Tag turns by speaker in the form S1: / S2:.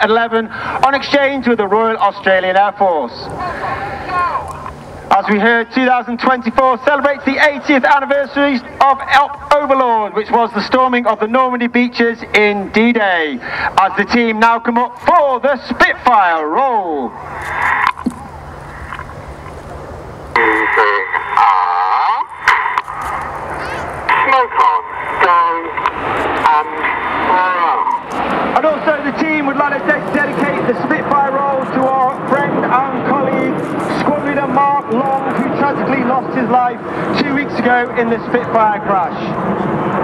S1: 11 on exchange with the Royal Australian Air Force. As we heard, 2024 celebrates the 80th anniversary of Overlord, which was the storming of the Normandy beaches in D-Day. As the team now come up for the Spitfire roll. And also the team would like to dedicate the Spitfire roll to our friend and colleague, Squad Leader Mark Long, who tragically lost his life 2 weeks ago in the Spitfire crash.